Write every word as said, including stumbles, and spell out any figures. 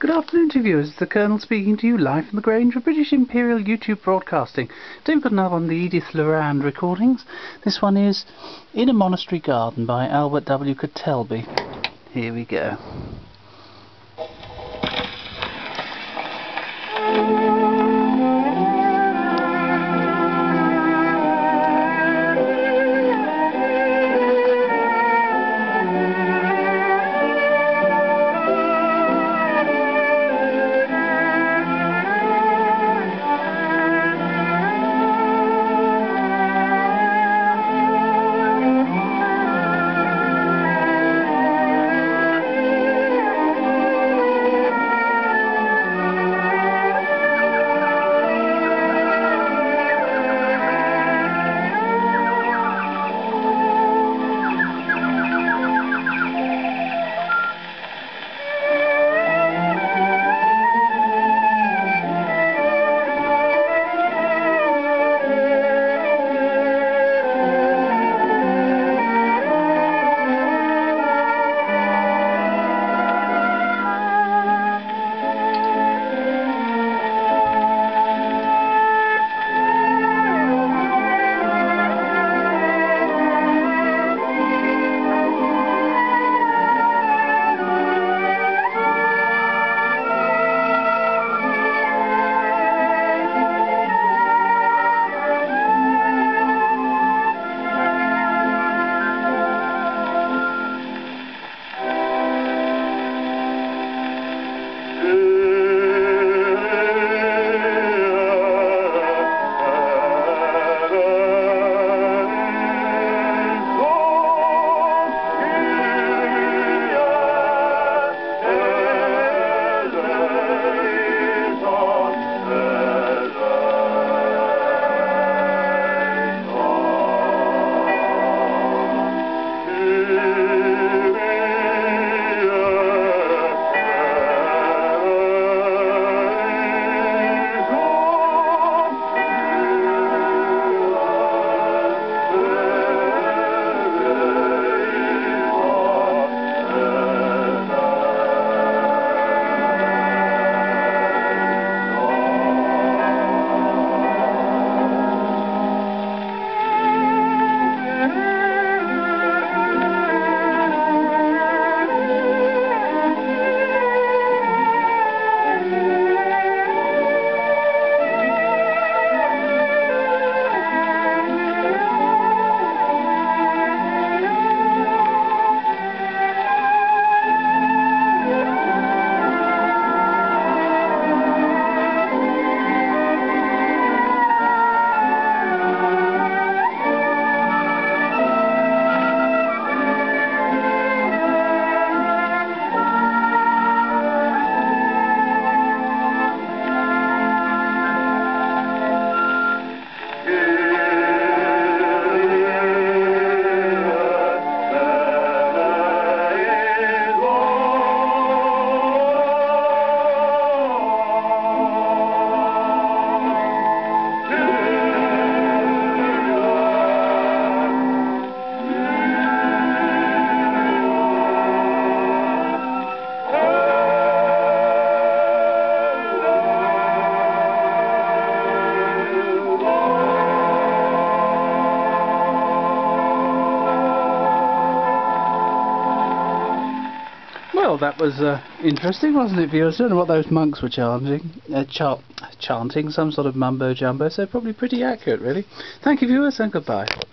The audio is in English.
Good afternoon to viewers, it's the Colonel speaking to you live from the Grange of British Imperial YouTube Broadcasting. Today we've got another one of the Edith Lorand recordings. This one is In a Monastery Garden by Albert W. Ketelbey. Here we go. Well, that was uh, interesting, wasn't it, viewers? I don't know what those monks were chanting, uh, ch chanting, some sort of mumbo-jumbo, so probably pretty accurate, really. Thank you, viewers, and goodbye.